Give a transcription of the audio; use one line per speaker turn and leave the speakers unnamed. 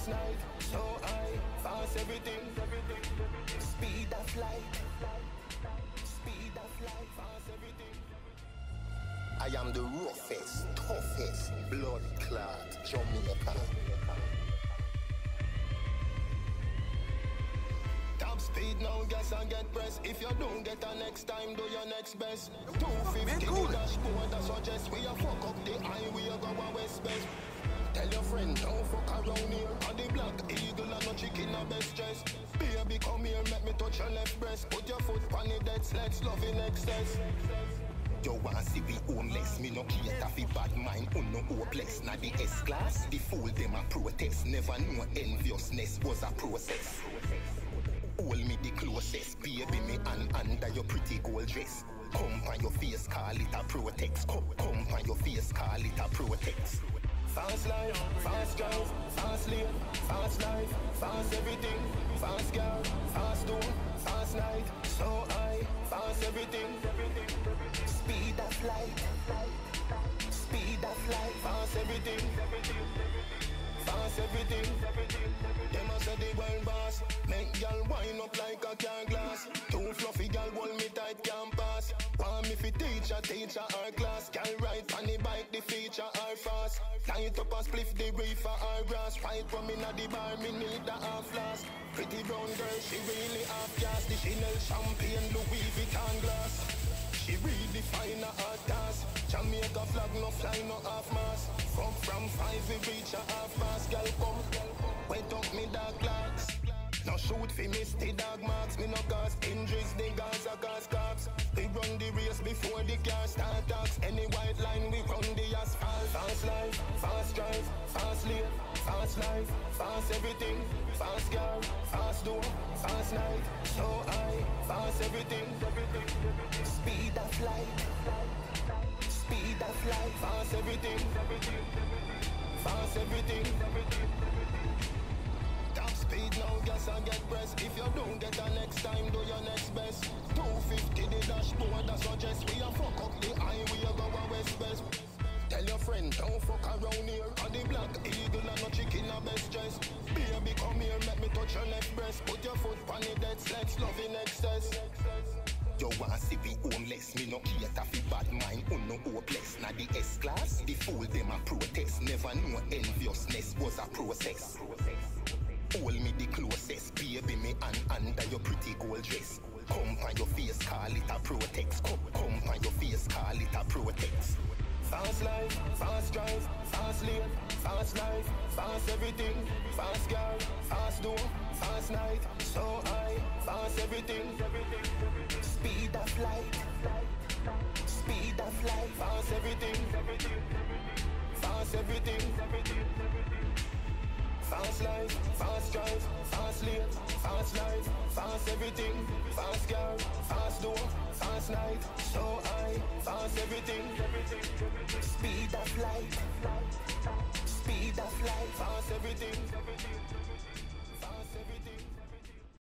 night, so high, fast everything. Speed of light, speed of light, fast everything. I am the roughest, toughest, blood clot Jamaican. Top speed now, gas and get press. If you don't get a next time, do your next best. 250 the dashboard, that suggest we a fuck up the highway, go a west best. Tell your friend, don't fuck around here. On the black eagle and no chicken a best dress. Baby, come here, make me touch your left breast. Put your foot on the dead sleds, love in excess. You want see we homeless, me no cater fi bad mind, no hopeless. Na the S-class, the fool them a protest. Never know enviousness was a process. Hold me the closest, baby me and under your pretty gold dress. Come on your face, call it a protex. Come on your face, call it a protex. Fast life, fast drive, fast lane, fast life, fast everything. Fast girl, fast door, fast night, so high, fast everything. Speed of light, speed of light, fast everything. Fast everything. Them a say the world boss. Make y'all wind up like a car glass. Too fluffy y'all hold me tight, can't pass. Want me fi teacher our class. Girl ride on the bike, the feature are fast. Light up and spliff the reefer our grass. Fight from me na the bar, me need the half flask. Pretty brown girl, she really half gas. The Chanel champagne, Louis Vuitton glass. She really fine a hard task. Jamaica flag no fly no half mask. From 5 we reach a half mask. Girl come, wet up me dark clocks. No shoot fi miss the dog marks. Me no cause injuries, the guns are cause cops. We run the race before the car start talks. Any white line we run the asphalt. Fast life, fast drive, fast lane, fast life, fast everything. Fast car, fast door, fast night, so high, fast everything. Speed of light, speed of light, fast everything. Fast everything. Top speed now, gas and get press. If you don't get a next time, do your next best. 250 the dashboard, that suggest we a fuck up the highway, go a west best. Tell your friend, don't fuck around here. On the black eagle and no chicken a best dress. Baby, come here, make me touch your left breast. Put your foot on the dead sleds, love in excess. You want see we homeless, me no cater fi bad mind, no hopeless. Na the S-class, the fool them a protest. Never know enviousness was a process. Hold me the closest, baby me and under your pretty gold dress. Come on your face, call it a protex. Come on your face, call it a protex. Fast life, fast drive, fast lane, fast life, fast everything. Fast car, fast door, fast night, so high, fast everything. Speed of light, speed of light, fast everything. Fast everything. Fast life, fast drive, fast lane, fast life, fast everything. Fast car, fast door, fast night, so high, fast everything. Speed of light, speed of light, fast everything.